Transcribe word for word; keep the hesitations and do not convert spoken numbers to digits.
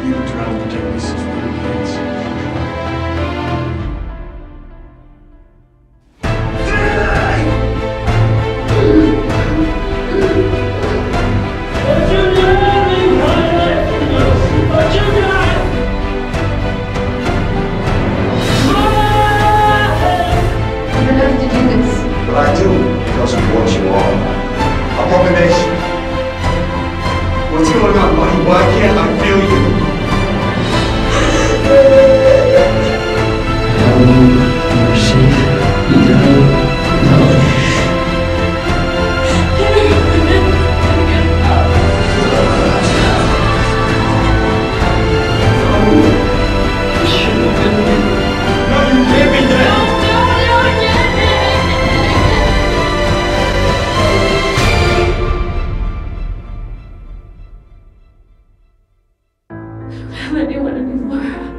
You were trying to protect Missus Williams. But I do, because of what you are. Abomination. What's going on, buddy? Why can't I feel you? Hello, mercy, love, love. Anyone anymore.